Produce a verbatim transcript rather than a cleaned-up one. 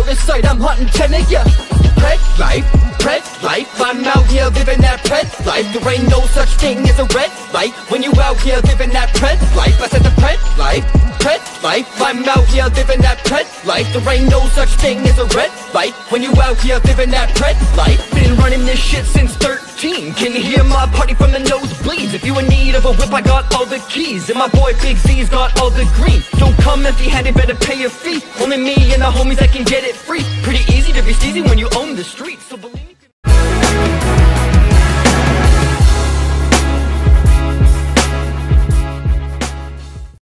this sight, I'm hunting ten of ya. Red light, red light, I'm out here living that red life. There ain't no such thing as a red light when you out here living that red life. I said the red light, red light, I'm out here living that red life. There ain't no such thing as a red light when you out here living that red life. Been running this shit since thirteen, can you hear my party from the nosebleeds? If you in need of a whip, I got all the keys, and my boy Big Z's got all the green. Don't come empty handed, better pay your fee. Only me and the homies that can get it free. Pretty easy